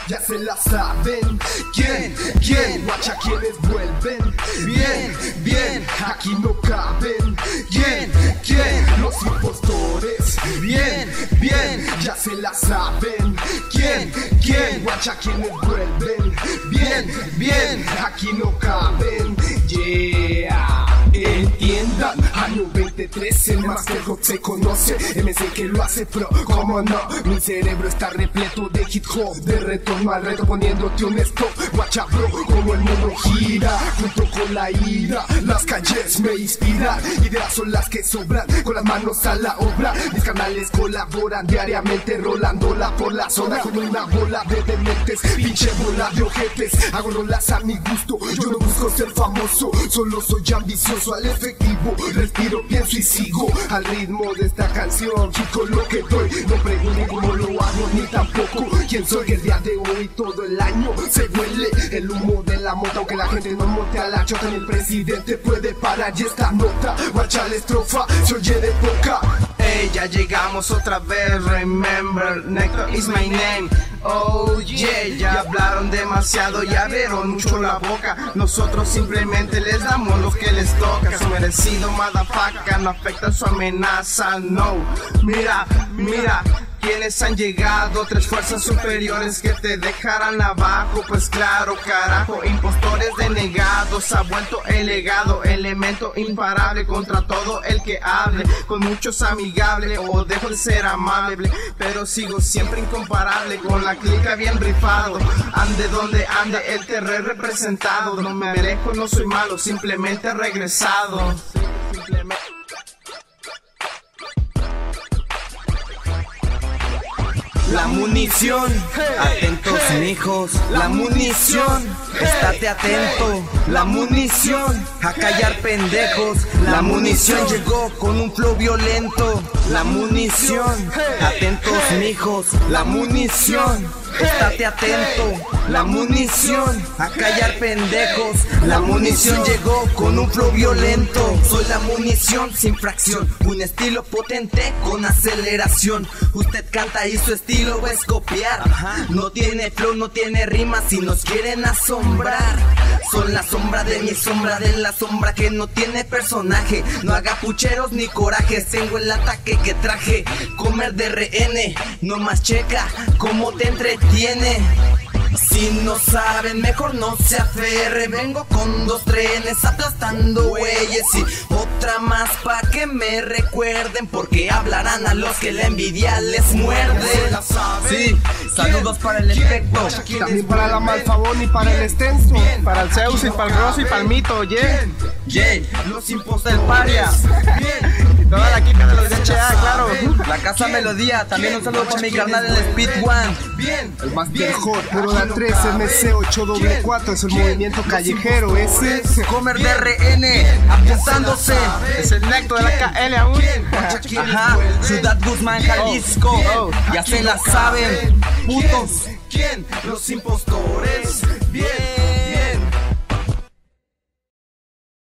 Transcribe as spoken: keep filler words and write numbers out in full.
ya se la saben. ¿Quién? ¿Quién? Guacha, quienes vuelven. Bien, bien, aquí no caben. ¿Quién? ¿Quién? Los impostores. Bien, bien, ya se la saben. ¿Quién? ¿Quién? Guacha, quienes vuelven. Bien, bien, aquí no caben. Yeah. Entiendan, año veinte trece, el más que el rock se conoce. M C que lo hace pro, como no. Mi cerebro está repleto de hip hop, de retorno al reto poniéndote un stop. Guacha bro, como el mundo gira, junto con la ira. Las calles me inspiran, ideas son las que sobran. Con las manos a la obra, mis canales colaboran diariamente, rolándola por la zona. Con una bola de dementes, pinche bola de ojetes. Hago rolas a mi gusto, yo no busco ser famoso, solo soy ambicioso al efectivo, respiro, pienso y sigo al ritmo de esta canción. Chico, lo que doy, no pregunto cómo lo hago ni tampoco quién soy. El día de hoy todo el año se huele el humo de la mota, aunque la gente no monte a la chota, ni el presidente puede parar. Y esta nota, guacha la estrofa, se oye de poca. Hey, ya llegamos otra vez, remember, Nectar is my name. Oh yeah, ya hablaron demasiado, ya abrieron mucho la boca. Nosotros simplemente les damos lo que les toca. Su merecido motherfucker, no afecta su amenaza, no. Mira, mira, quienes han llegado, tres fuerzas superiores que te dejarán abajo. Pues claro, carajo, impostores denegados, ha vuelto el legado, elemento imparable contra todo el que hable. Con muchos amigable o dejo de ser amable, pero sigo siempre incomparable, con la clica bien rifado. Ande donde ande el terror representado, no me alejo, no soy malo, simplemente he regresado. Simplemente la munición, atentos mijos, la munición, estate atento, la munición, a callar pendejos, la munición llegó con un flow violento, la munición, atentos mijos, la munición, estate atento, la munición, a callar pendejos, la munición llegó con un flow violento. Soy la munición sin fracción, un estilo potente con aceleración. Usted canta y su estilo es copiar, no tiene flow, no tiene rima, si nos quieren asombrar. Son la sombra de mi sombra, de la sombra que no tiene personaje. No haga pucheros ni corajes, tengo el ataque que traje. Comer de rehén, no más checa cómo te entretiene. Si no saben, mejor no se aferre. Vengo con dos trenes aplastando güeyes y otra más pa' que me recuerden, porque hablarán a los que la envidia les muerde. Sí, saludos para el efecto, también para la Malfabón y para el extenso, para el Zeus y para el Grosso y para el Mito, yeah. Yeah, los impostores del Paria, y toda la equipa de los D H A, claro. La Casa Melodía, también un saludo para mi carnal el Speed One. El Master Hot, pero la tres M C ocho doble cuatro es el movimiento callejero. Ese Comer de rehén, apuntándose. Es el Nectar de la K L aún. Ajá, Ciudad Guzmán, Jalisco. Oh. Ya se la saben, putos. ¿Quién? Los impostores. Bien.